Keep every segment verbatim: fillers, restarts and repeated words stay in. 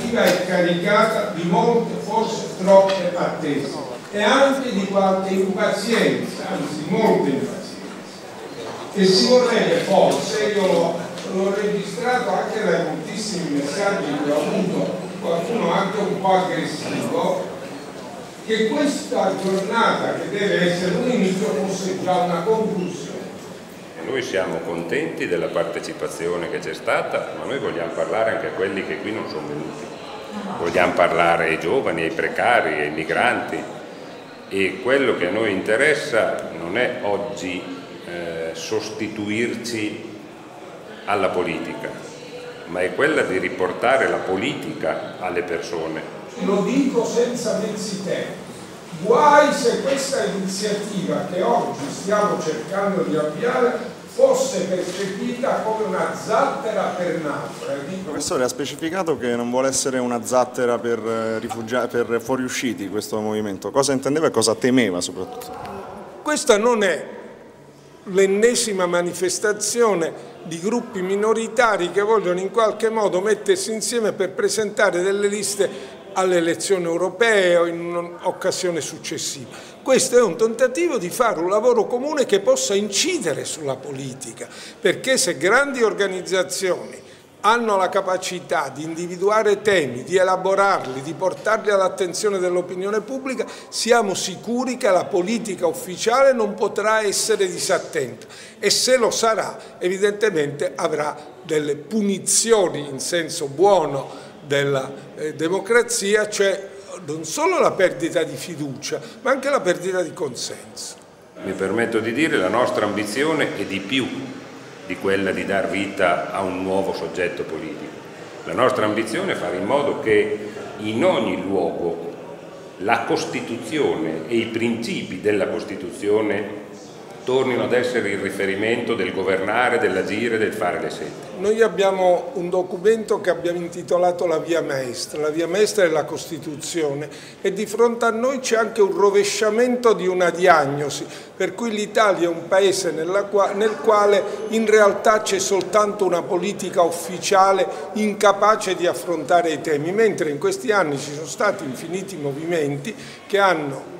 l'iniziativa è caricata di molte, forse troppe attese e anche di qualche impazienza, anzi molte impazienza, e si vorrebbe forse, io l'ho registrato anche dai moltissimi messaggi che ho avuto, qualcuno anche un po' aggressivo, che questa giornata, che deve essere un inizio, fosse già una conclusione. Noi siamo contenti della partecipazione che c'è stata, ma noi vogliamo parlare anche a quelli che qui non sono venuti. Vogliamo parlare ai giovani, ai precari, ai migranti, e quello che a noi interessa non è oggi eh, sostituirci alla politica, ma è quella di riportare la politica alle persone. Lo dico senza mezzi tempi. Guai se questa iniziativa che oggi stiamo cercando di avviare fosse percepita come una zattera per naufraghi. Il professore ha specificato che non vuole essere una zattera per, rifugiati, per fuoriusciti questo movimento. Cosa intendeva e cosa temeva soprattutto? Questa non è l'ennesima manifestazione di gruppi minoritari che vogliono in qualche modo mettersi insieme per presentare delle liste alle elezioni europee o in un'occasione successiva. Questo è un tentativo di fare un lavoro comune che possa incidere sulla politica, perché se grandi organizzazioni hanno la capacità di individuare temi, di elaborarli, di portarli all'attenzione dell'opinione pubblica, siamo sicuri che la politica ufficiale non potrà essere disattenta, e se lo sarà evidentemente avrà delle punizioni in senso buono della eh, democrazia, cioè non solo la perdita di fiducia ma anche la perdita di consenso. Mi permetto di dire che la nostra ambizione è di più di quella di dar vita a un nuovo soggetto politico. La nostra ambizione è fare in modo che in ogni luogo la Costituzione e i principi della Costituzione tornino ad essere il riferimento del governare, dell'agire, del fare le scelte. Noi abbiamo un documento che abbiamo intitolato La Via Maestra. La Via Maestra è la Costituzione, e di fronte a noi c'è anche un rovesciamento di una diagnosi, per cui l'Italia è un paese nella qua, nel quale in realtà c'è soltanto una politica ufficiale incapace di affrontare i temi, mentre in questi anni ci sono stati infiniti movimenti che hanno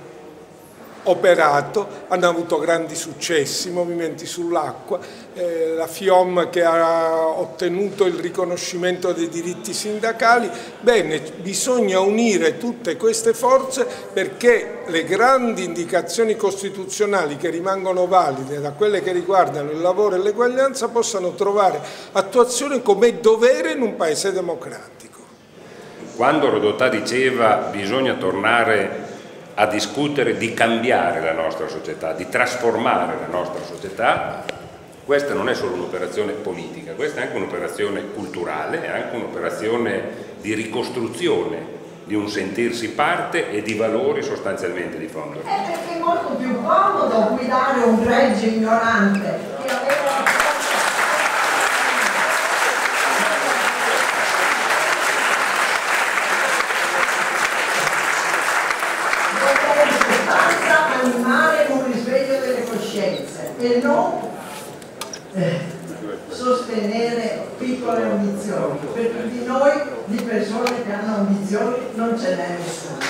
operato, hanno avuto grandi successi, movimenti sull'acqua, eh, la FIOM che ha ottenuto il riconoscimento dei diritti sindacali. Bene, bisogna unire tutte queste forze perché le grandi indicazioni costituzionali che rimangono valide, da quelle che riguardano il lavoro e l'eguaglianza, possano trovare attuazione come dovere in un paese democratico. Quando Rodotà diceva bisogna tornare a discutere di cambiare la nostra società, di trasformare la nostra società, questa non è solo un'operazione politica, questa è anche un'operazione culturale, è anche un'operazione di ricostruzione di un sentirsi parte e di valori sostanzialmente di fondo. È perché è molto più comodo guidare un gregge ignorante che aveva... animare un risveglio delle coscienze e non eh, sostenere piccole ambizioni, perché di noi, di persone che hanno ambizioni, non ce n'è nessuno.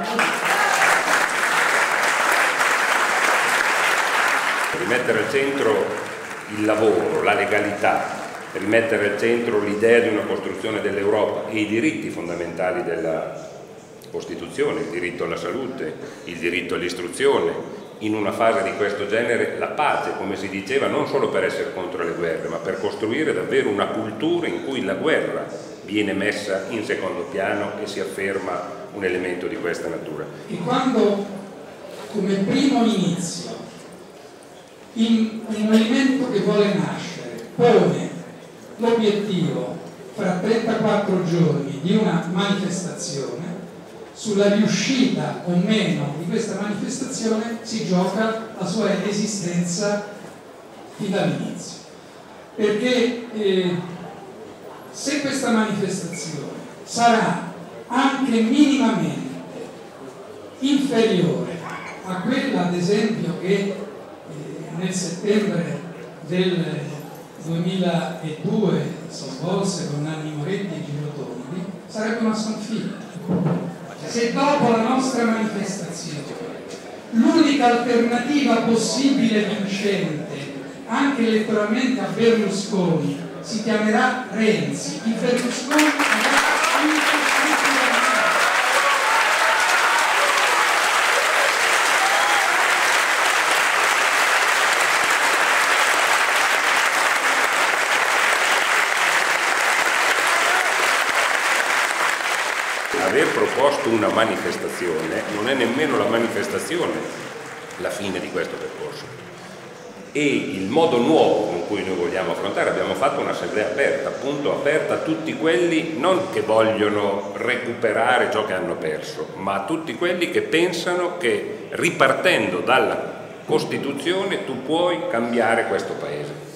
Rimettere al centro il lavoro, la legalità, rimettere al centro l'idea di una costruzione dell'Europa e i diritti fondamentali della Costituzione, il diritto alla salute, il diritto all'istruzione, in una fase di questo genere la pace, come si diceva, non solo per essere contro le guerre, ma per costruire davvero una cultura in cui la guerra viene messa in secondo piano e si afferma un elemento di questa natura. E quando, come primo inizio, in un movimento che vuole nascere pone l'obiettivo fra trentaquattro giorni di una manifestazione, sulla riuscita o meno di questa manifestazione si gioca la sua esistenza fin dall'inizio. Perché eh, se questa manifestazione sarà anche minimamente inferiore a quella, ad esempio, che eh, nel settembre del duemiladue si svolse con Nanni Moretti e Gino Tondi, sarebbe una sconfitta. Se dopo la nostra manifestazione l'unica alternativa possibile vincente, anche elettoralmente a Berlusconi, si chiamerà Renzi, il Berlusconi avrà vinto sicuramente. Aver proposto una manifestazione non è nemmeno la manifestazione la fine di questo percorso, e il modo nuovo con cui noi vogliamo affrontare. Abbiamo fatto un'assemblea aperta, appunto aperta a tutti quelli non che vogliono recuperare ciò che hanno perso, ma a tutti quelli che pensano che ripartendo dalla Costituzione tu puoi cambiare questo Paese.